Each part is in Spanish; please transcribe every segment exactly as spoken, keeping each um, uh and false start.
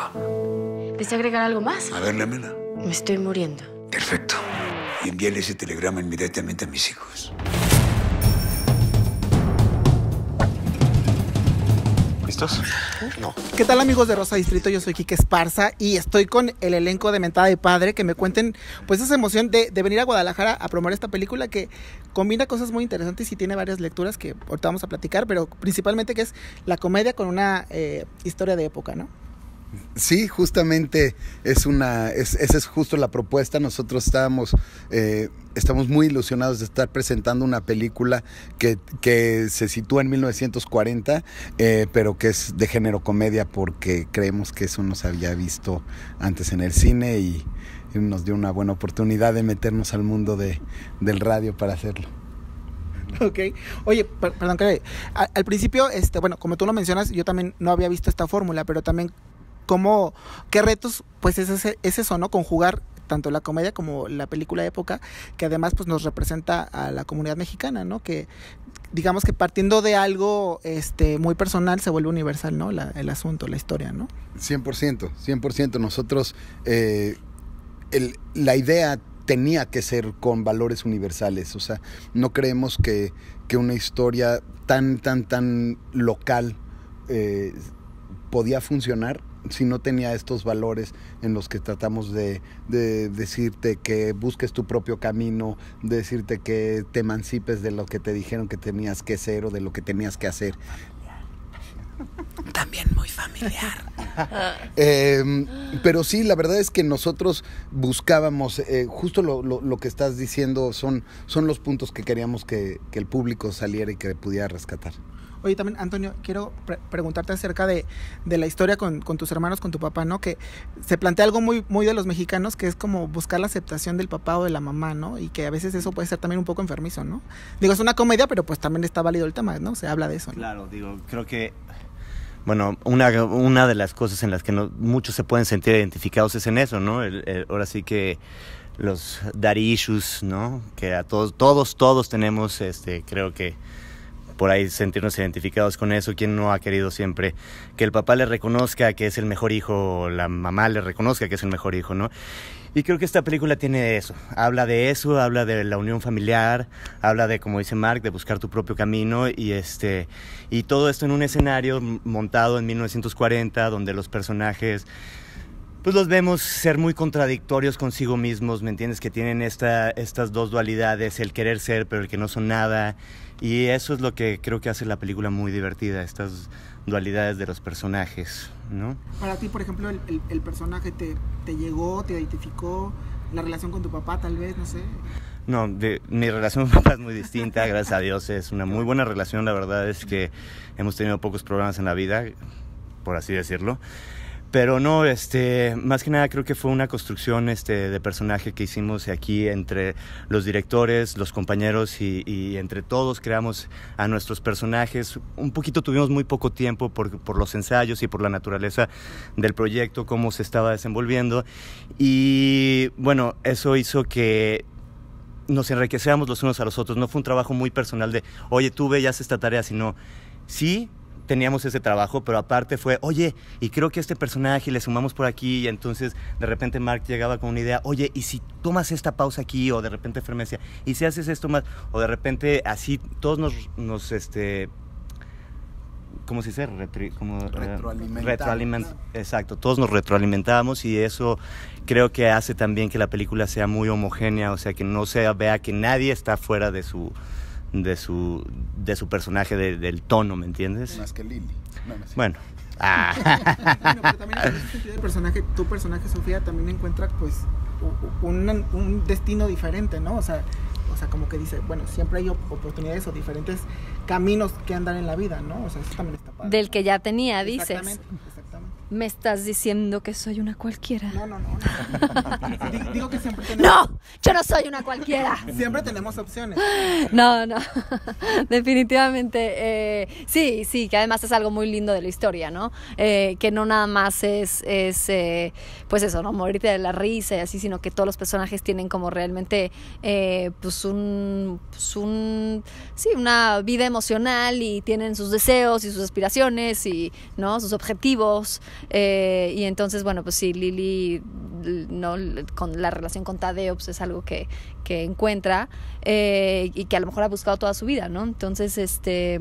¿Desea agregar algo más? A ver, lémela. Me estoy muriendo. Perfecto. Y envíale ese telegrama inmediatamente a mis hijos. ¿Listos? No. ¿Qué tal, amigos de Rosa Distrito? Yo soy Quique Esparza y estoy con el elenco de Mentada de Padre, que me cuenten pues esa emoción de, de venir a Guadalajara a promover esta película que combina cosas muy interesantes y tiene varias lecturas que ahorita vamos a platicar, pero principalmente que es la comedia con una eh, historia de época, ¿no? Sí, justamente es una, es, esa es justo la propuesta. Nosotros estábamos, eh, estamos muy ilusionados de estar presentando una película que, que se sitúa en mil novecientos cuarenta, eh, pero que es de género comedia porque creemos que eso no se había visto antes en el cine y, y nos dio una buena oportunidad de meternos al mundo de, del radio para hacerlo. Ok. Oye, per perdón, que al, al principio, este, bueno, como tú lo mencionas, yo también no había visto esta fórmula, pero también cómo, qué retos, pues es, ese, es eso, ¿no? Conjugar tanto la comedia como la película de época, que además pues nos representa a la comunidad mexicana, ¿no? Que digamos que partiendo de algo este, muy personal se vuelve universal, ¿no? La, el asunto, la historia, ¿no? cien por ciento, cien por ciento. Nosotros, eh, el, la idea tenía que ser con valores universales, o sea, no creemos que, que una historia tan, tan, tan local eh, podía funcionar si no tenía estos valores en los que tratamos de, de decirte que busques tu propio camino, de decirte que te emancipes de lo que te dijeron que tenías que ser o de lo que tenías que hacer. También muy familiar. eh, pero sí, la verdad es que nosotros buscábamos, eh, justo lo, lo, lo que estás diciendo son, son los puntos que queríamos que, que el público saliera y que pudiera rescatar. Oye, también, Antonio, quiero pre preguntarte acerca de, de la historia con, con tus hermanos, con tu papá, ¿no? Que se plantea algo muy, muy de los mexicanos, que es como buscar la aceptación del papá o de la mamá, ¿no? Y que a veces eso puede ser también un poco enfermizo, ¿no? Digo, es una comedia, pero pues también está válido el tema, ¿no? Se habla de eso, ¿no? Claro, digo, creo que, bueno, una, una de las cosas en las que no, muchos se pueden sentir identificados es en eso, ¿no? El, el, ahora sí que los daddy issues, ¿no? Que a todos, todos, todos tenemos, este, creo que por ahí sentirnos identificados con eso. ¿Quién no ha querido siempre que el papá le reconozca que es el mejor hijo, o la mamá le reconozca que es el mejor hijo, ¿no? Y creo que esta película tiene eso, habla de eso, habla de la unión familiar, habla de, como dice Mark, de buscar tu propio camino y este y todo esto en un escenario montado en mil novecientos cuarenta, donde los personajes pues los vemos ser muy contradictorios consigo mismos, ¿me entiendes? Que tienen esta, estas dos dualidades, el querer ser pero el que no son nada. Y eso es lo que creo que hace la película muy divertida, estas dualidades de los personajes, ¿no? Para ti, por ejemplo, el, el, el personaje te, te llegó, te identificó, la relación con tu papá tal vez, no sé. No, de, mi relación con mi papá es muy distinta, gracias a Dios, es una muy buena relación, la verdad es que hemos tenido pocos problemas en la vida, por así decirlo. Pero no, este, más que nada creo que fue una construcción este, de personaje que hicimos aquí entre los directores, los compañeros y, y entre todos creamos a nuestros personajes. Un poquito tuvimos muy poco tiempo por, por los ensayos y por la naturaleza del proyecto, cómo se estaba desenvolviendo. Y bueno, eso hizo que nos enriqueciéramos los unos a los otros. No fue un trabajo muy personal de, oye, tú ve y haz esta tarea, sino sí, teníamos ese trabajo, pero aparte fue, oye, y creo que este personaje le sumamos por aquí, y entonces de repente Mark llegaba con una idea, oye, y si tomas esta pausa aquí, o de repente Fer me decía, y si haces esto más, o de repente así, todos nos, nos este, ¿cómo se dice? Retri, como, retroalimentamos. Retroaliment, exacto, todos nos retroalimentábamos, y eso creo que hace también que la película sea muy homogénea, o sea, que no se vea que nadie está fuera de su de su de su personaje, de, del tono, ¿me entiendes? Más que Lily. No, no sé. Bueno. Ah. Bueno, pero también en ese sentido el personaje, tu personaje Sofía también encuentra pues un, un destino diferente, ¿no? O sea, o sea, como que dice, bueno, siempre hay oportunidades o diferentes caminos que andar en la vida, ¿no? O sea, eso también está padre. Del que ya tenía, dices. Exactamente, exactamente. ¿Me estás diciendo que soy una cualquiera? No, no, no. no. Digo que siempre tenemos... ¡No! ¡Yo no soy una cualquiera! Siempre tenemos opciones. No, no. Definitivamente. Eh, sí, sí, que además es algo muy lindo de la historia, ¿no? Eh, que no nada más es, es eh, pues eso, ¿no? Morirte de la risa y así, sino que todos los personajes tienen como realmente, eh, pues un, pues un, sí, una vida emocional y tienen sus deseos y sus aspiraciones y, ¿no? Sus objetivos. Eh, y entonces, bueno, pues sí, Lili, no, con la relación con Tadeo, pues es algo que, que encuentra eh, y que a lo mejor ha buscado toda su vida, ¿no? Entonces, este,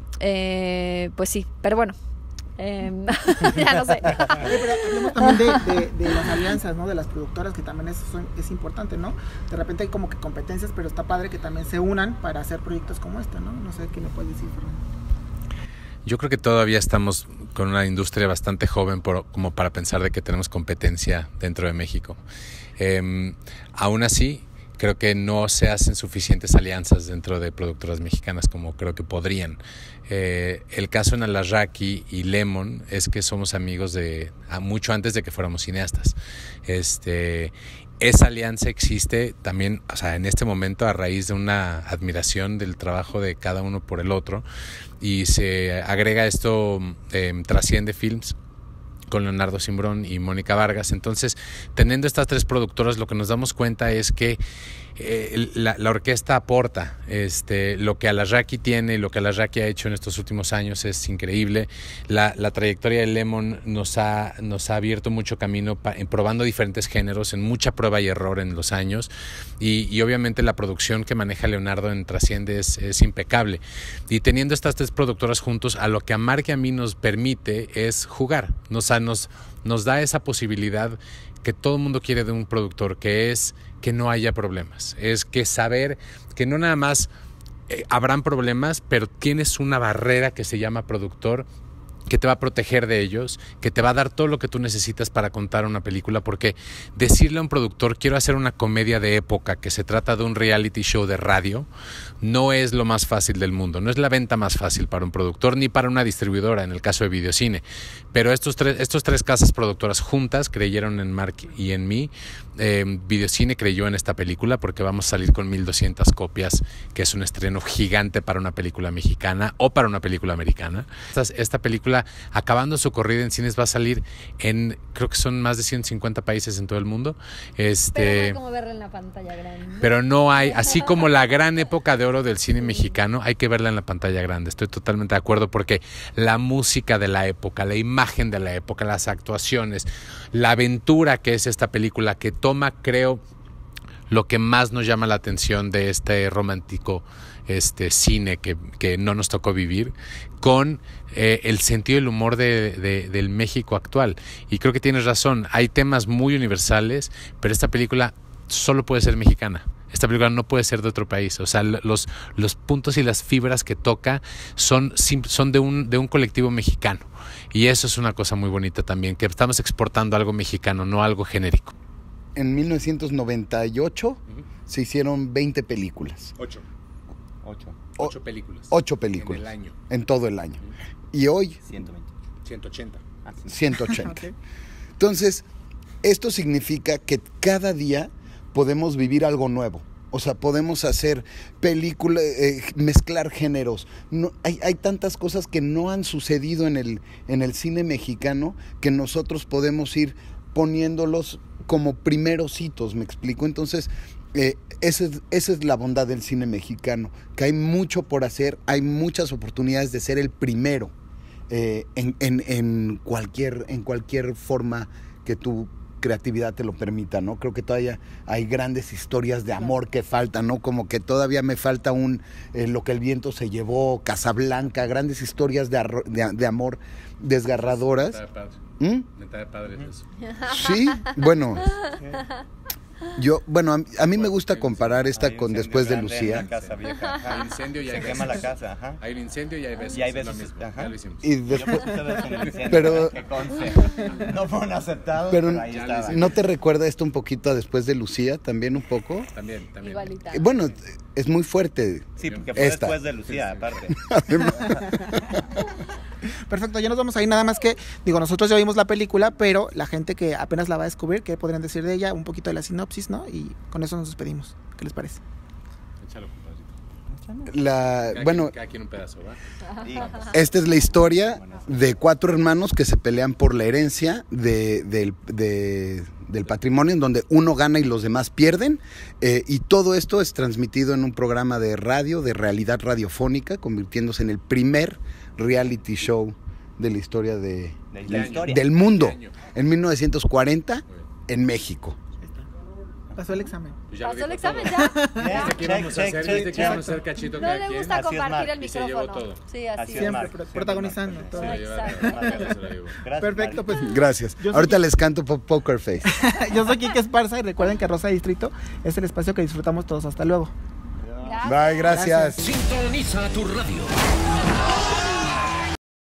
eh, pues sí, pero bueno. Eh, ya no sé. Oye, pero hablemos también de, de, de las alianzas, ¿no? De las productoras, que también eso son, es importante, ¿no? De repente hay como que competencias, pero está padre que también se unan para hacer proyectos como este, ¿no? No sé qué me puedes decir, Fernando. Yo creo que todavía estamos con una industria bastante joven por, como para pensar de que tenemos competencia dentro de México. Eh, aún así, creo que no se hacen suficientes alianzas dentro de productoras mexicanas como creo que podrían. Eh, el caso en Alarraqui y Lemon es que somos amigos de mucho antes de que fuéramos cineastas. Este, esa alianza existe también, o sea, en este momento a raíz de una admiración del trabajo de cada uno por el otro, y se agrega esto, eh, Trasciende Films, con Leonardo Simbrón y Mónica Vargas. Entonces, teniendo estas tres productoras, lo que nos damos cuenta es que eh, la, la orquesta aporta. Este, lo que Alarraqui tiene, lo que Alarraqui ha hecho en estos últimos años es increíble. La, la trayectoria de Lemon nos ha, nos ha abierto mucho camino pa, en probando diferentes géneros, en mucha prueba y error en los años. Y, y obviamente la producción que maneja Leonardo en Trasciende es, es impecable. Y teniendo estas tres productoras juntos, a lo que a Mark y a mí nos permite es jugar. Nos, nos, nos da esa posibilidad que todo el mundo quiere de un productor, que es que no haya problemas. Es que saber que no nada más eh, habrán problemas, pero tienes una barrera que se llama productor, que te va a proteger de ellos, que te va a dar todo lo que tú necesitas para contar una película, porque decirle a un productor, quiero hacer una comedia de época que se trata de un reality show de radio, no es lo más fácil del mundo, no es la venta más fácil para un productor ni para una distribuidora, en el caso de Videocine. Pero estos tres, estos tres casas productoras juntas creyeron en Mark y en mí. Eh, Videocine creyó en esta película porque vamos a salir con mil doscientas copias, que es un estreno gigante para una película mexicana o para una película americana. Esta, esta película, acabando su corrida en cines, va a salir en, creo que son más de ciento cincuenta países en todo el mundo. Este, pero no hay como verla en la pantalla grande. Pero no hay, así como la gran época de oro del cine mexicano, hay que verla en la pantalla grande. Estoy totalmente de acuerdo, porque la música de la época, la imagen de la época, las actuaciones, la aventura que es esta película, que toma, creo, lo que más nos llama la atención de este romántico este cine que, que no nos tocó vivir, con eh, el sentido del humor de, de, del México actual. Y creo que tienes razón, hay temas muy universales, pero esta película solo puede ser mexicana. Esta película no puede ser de otro país. O sea, los, los puntos y las fibras que toca son, son de, un, de un colectivo mexicano. Y eso es una cosa muy bonita también, que estamos exportando algo mexicano, no algo genérico. En mil novecientos noventa y ocho uh-huh. se hicieron veinte películas. Ocho. Ocho. O, ocho películas. Ocho películas. En el año. En todo el año. Uh-huh. Y hoy... ciento veinte. ciento ochenta. Ah, sí. ciento ochenta. Okay. Entonces, esto significa que cada día podemos vivir algo nuevo. O sea, podemos hacer películas, eh, mezclar géneros. No, hay, hay tantas cosas que no han sucedido en el, en el cine mexicano, que nosotros podemos ir poniéndolos como primeros hitos, ¿me explico? Entonces, eh, esa, es, esa es la bondad del cine mexicano, que hay mucho por hacer, hay muchas oportunidades de ser el primero eh, en, en, en, cualquier, en cualquier forma que tú creatividad te lo permita, ¿no? Creo que todavía hay grandes historias de amor que faltan, ¿no? Como que todavía me falta un eh, Lo que el viento se llevó, Casablanca, grandes historias de, arro, de, de amor desgarradoras. Neta de padre. ¿Mm? Neta de padre es eso. Sí, bueno. Yo, bueno, a, a mí me gusta comparar esta con Después de Lucía. Casa vieja, ajá. Hay incendio y hay Se besos. quema la casa, ajá. Hay un incendio y hay besos. Y hay besos, es lo mismo. ajá. Ya lo hicimos. Y después, pero pero, que conste. No fueron aceptados, pero, pero ahí estaba. ¿no te recuerda esto un poquito a Después de Lucía también un poco? También, también. Igualita. Eh, Bueno, es muy fuerte. Sí, porque fue esta. después de Lucía, aparte. Perfecto, ya nos vamos ahí, nada más que, digo, nosotros ya vimos la película, pero la gente que apenas la va a descubrir, ¿qué podrían decir de ella? Un poquito de la sinopsis, ¿no? Y con eso nos despedimos. ¿Qué les parece? Échalo, compadrito. La, Cada bueno, quien, cada quien un pedazo, ¿va? esta es la historia de cuatro hermanos que se pelean por la herencia de, del, de, del patrimonio, en donde uno gana y los demás pierden, eh, y todo esto es transmitido en un programa de radio, de realidad radiofónica, convirtiéndose en el primer reality show de la historia de, De la historia. del mundo, en mil novecientos cuarenta, en México. Pasó el examen. Pues ya lo ¿Pasó el dijo examen todo. ya? Check, ¿Viste que íbamos a check, hacer? check, ¿Viste que check. íbamos a hacer cachito No cada le quien? gusta Así es, compartir Mark. el Y se llevó micrófono. todo. Sí, Así así es, es. Siempre Mark, pro- siempre protagonizando Mark. todo. Se la lleva- Exacto. se la llevó. Gracias, Perfecto, Mark. pues Gracias. Yo soy Ahorita Kike- les canto po- Poker Face. yo soy Kike Esparza y recuerden que Rosa Distrito es el espacio que disfrutamos todos. Hasta luego. Gracias. Bye, gracias. Gracias. Sintoniza tu radio.